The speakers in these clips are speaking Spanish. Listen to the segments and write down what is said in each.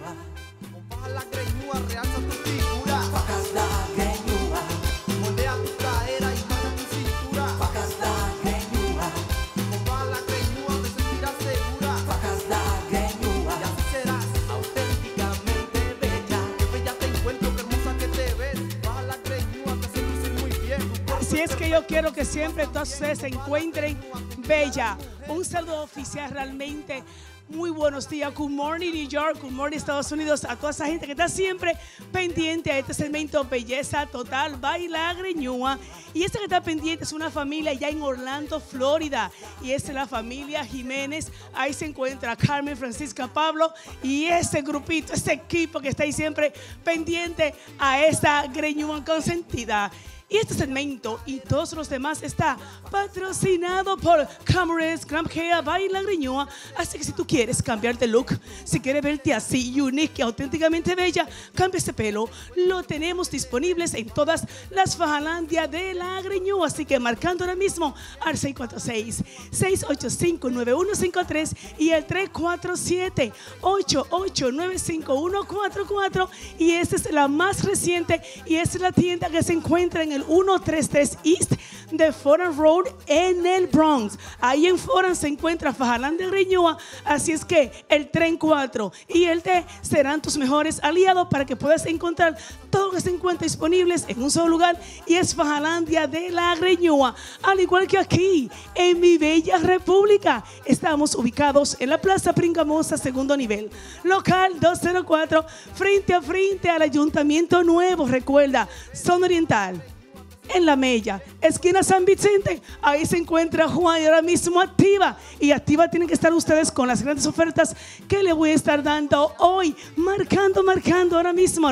Baja la greñúa, realza tu figura. Bajas la greñúa. Moldea tu cadera y baja tu cintura. Bajas la greñúa. Baja la greñúa, te sentirás segura. Bajas la greñúa. Y así serás auténticamente bella. Qué bella te encuentro, qué hermosa que te ves. Baja la greñúa, te hace lucir muy bien. Así es que yo quiero que siempre todos ustedes se encuentren bella. Un saludo oficial realmente. Muy buenos días, good morning New York, good morning Estados Unidos, a toda esa gente que está siempre pendiente a este segmento Belleza Total, Baila Greñúa. Y esta que está pendiente es una familia ya en Orlando, Florida, y es la familia Jiménez. Ahí se encuentra Carmen, Francisca, Pablo y ese grupito, ese equipo que está ahí siempre pendiente a esta greñúa consentida. Y este segmento y todos los demás está patrocinado por Camarés, Grand Hair, Baila Greñúa. Así que si tú quieres cambiar de look, si quieres verte así, unique, auténticamente bella, cambia ese pelo. Lo tenemos disponibles en todas las Fajalandia de la Greñúa. Así que marcando ahora mismo al 646-685-9153 y el 347-889-5144. Y esta es la más reciente y esta es la tienda que se encuentra en el 133 East de Foran Road en el Bronx. Ahí en Foran se encuentra Fajalandia Greñúa, así es que el tren 4 y el T serán tus mejores aliados para que puedas encontrar todo lo que se encuentra disponibles en un solo lugar, y es Fajalandia de la Greñúa. Al igual que aquí en mi bella república, estamos ubicados en la Plaza Pringamosa, segundo nivel, local 204, frente a frente al Ayuntamiento Nuevo. Recuerda, zona oriental. En La Mella, esquina San Vicente, ahí se encuentra Juan y ahora mismo activa. Y activa tienen que estar ustedes con las grandes ofertas que le voy a estar dando hoy. Marcando ahora mismo al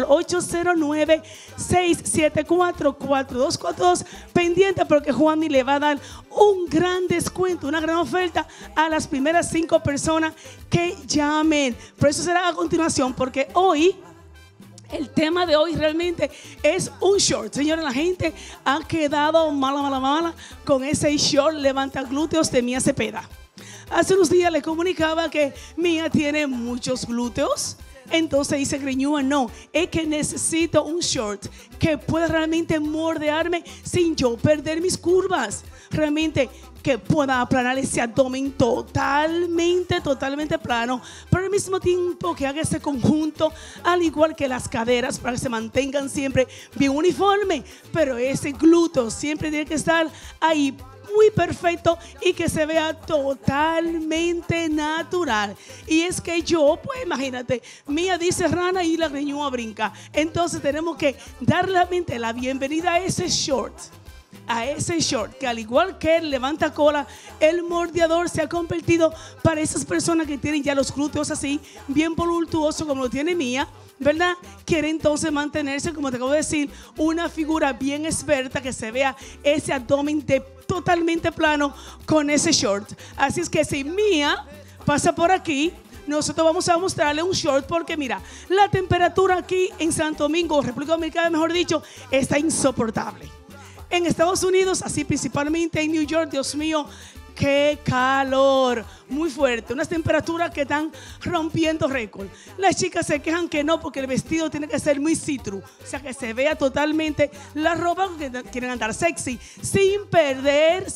809-674-4242. Pendiente porque Juan le va a dar un gran descuento, una gran oferta a las primeras 5 personas que llamen. Pero eso será a continuación, porque hoy el tema de hoy realmente es un short. Señores, la gente ha quedado mala con ese short levanta glúteos de Mía Cepeda. Hace unos días le comunicaba que Mía tiene muchos glúteos. Entonces dice Greñúa, no, es que necesito un short que pueda realmente moldearme sin yo perder mis curvas. Realmente que pueda aplanar ese abdomen totalmente plano, pero al mismo tiempo que haga ese conjunto, al igual que las caderas, para que se mantengan siempre bien uniforme, pero ese glúteo siempre tiene que estar ahí muy perfecto y que se vea totalmente natural. Y es que yo, pues imagínate, Mía dice rana y la Greñúa brinca. Entonces tenemos que darle la bienvenida a ese short. Que al igual que el levanta cola, el moldeador se ha convertido para esas personas que tienen ya los glúteos así, bien voluptuosos como lo tiene Mía, ¿verdad? Quiere entonces mantenerse, como te acabo de decir, una figura bien esbelta, que se vea ese abdomen totalmente plano con ese short. Así es que si Mía pasa por aquí, nosotros vamos a mostrarle un short, porque mira, la temperatura aquí en Santo Domingo, República Dominicana, mejor dicho, está insoportable. En Estados Unidos, así principalmente en New York, Dios mío, qué calor, muy fuerte, unas temperaturas que están rompiendo récord. Las chicas se quejan que no, porque el vestido tiene que ser muy see-through, o sea, que se vea totalmente la ropa, que quieren andar sexy, sin perder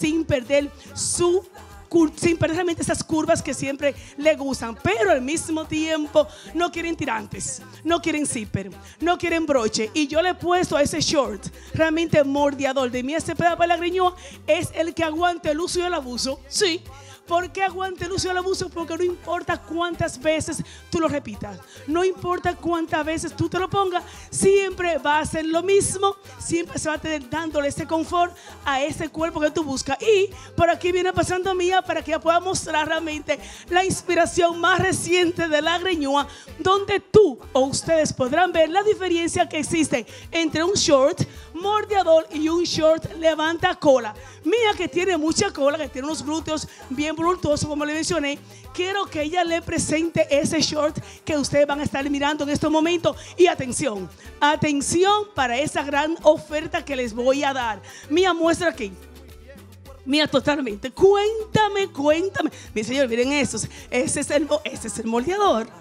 realmente esas curvas que siempre le gustan, pero al mismo tiempo no quieren tirantes, no quieren zipper, no quieren broche. Y yo le he puesto a ese short realmente moldeador de Mía Cepeda para la Greñúa, es el que aguante el uso y el abuso. Sí. ¿Por qué aguante el uso y el abuso? Porque no importa cuántas veces tú lo repitas, no importa cuántas veces tú te lo pongas, siempre va a ser lo mismo, siempre se va a tener dándole ese confort a ese cuerpo que tú buscas. Y por aquí viene pasando Mía para que ella pueda mostrar realmente la inspiración más reciente de la Greñúa, donde tú o ustedes podrán ver la diferencia que existe entre un short moldeador y un short levanta cola. Mía, que tiene mucha cola, que tiene unos glúteos bien voluptuosos, como le mencioné, quiero que ella le presente ese short que ustedes van a estar mirando en este momento. Y atención, atención para esa gran oferta que les voy a dar. Mía, muestra aquí. Mía, totalmente. Cuéntame. Mi señor, miren eso. Ese es el moldeador.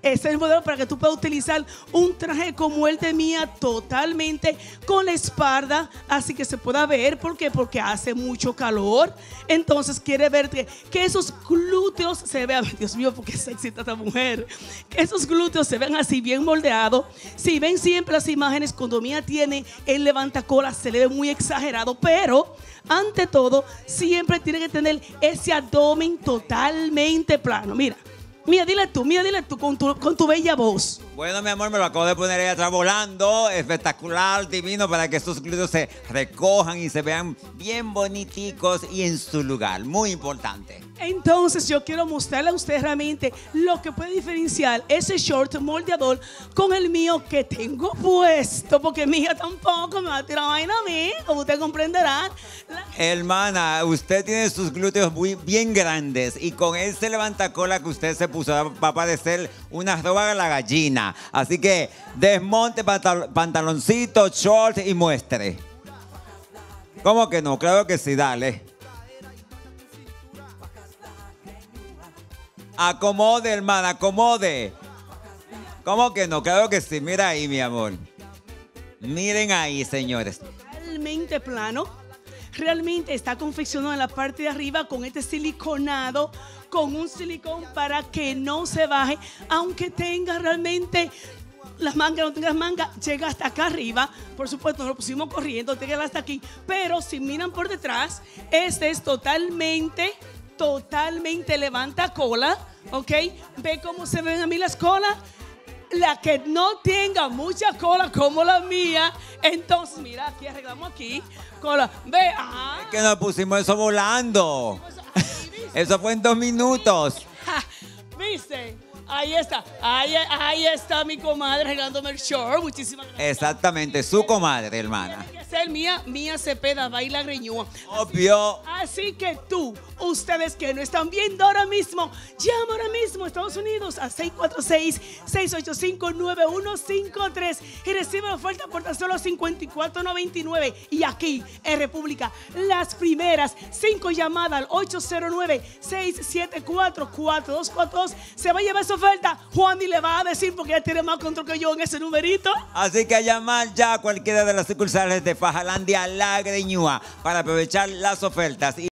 Ese es el modelo para que tú puedas utilizar un traje como el de Mía, totalmente con la espalda, así que se pueda ver. ¿Por qué? Porque hace mucho calor. Entonces quiere ver que esos glúteos se vean, Dios mío, porque sexy está esta mujer, que esos glúteos se vean así bien moldeados. Si ven siempre las imágenes cuando Mía tiene el levantacola, se le ve muy exagerado, pero ante todo siempre tiene que tener ese abdomen totalmente plano. Mira, dile tú con tu bella voz. Bueno, mi amor, me lo acabo de poner ahí atrás volando. Espectacular, divino, para que estos glúteos se recojan y se vean bien boniticos y en su lugar. Muy importante. Entonces yo quiero mostrarle a usted realmente lo que puede diferenciar ese short moldeador con el mío que tengo puesto, porque mi hija tampoco me va a tirar vaina a mí, como usted comprenderá. Hermana, usted tiene sus glúteos bien grandes y con ese levantacola que usted se puso va a parecer una roba a la gallina. Así que desmonte pantaloncito, short y muestre. ¿Cómo que no? Claro que sí, dale. Acomode, hermana, acomode. ¿Cómo que no? Claro que sí. Mira ahí, mi amor. Miren ahí, señores. Realmente plano. Realmente está confeccionado en la parte de arriba con este siliconado, con un silicón para que no se baje, aunque tenga realmente las mangas, no tengas manga, llega hasta acá arriba. Por supuesto, no lo pusimos corriendo, llega hasta aquí. Pero si miran por detrás, este es totalmente levanta cola, ¿ok? Ve cómo se ven a mí las colas. La que no tenga mucha cola como la mía, entonces mira, aquí arreglamos aquí, cola, ve, ajá. Es que nos pusimos eso volando. Eso fue en 2 minutos. ¿Viste? Ahí está mi comadre regalándome el short. Muchísimas gracias. Exactamente, su comadre, hermana. Tiene que ser Mía Cepeda, baila greñúa. Obvio. Así que ustedes que no están viendo ahora mismo, llama ahora mismo a Estados Unidos a 646-685-9153 y recibe la oferta por tan solo $54.99. Y aquí en República, las primeras 5 llamadas al 809-674-4242 se va a llevar esa oferta. Juani le va a decir porque ella tiene más control que yo en ese numerito. Así que a llamar ya a cualquiera de las sucursales de Fajalandia La Greñúa para aprovechar las ofertas.